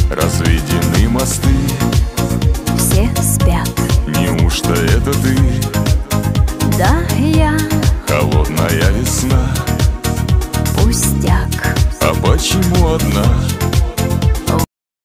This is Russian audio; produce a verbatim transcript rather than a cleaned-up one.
Разведены мосты, все спят. неужто это ты? Да, я. Холодная весна, Пустяк. а почему одна?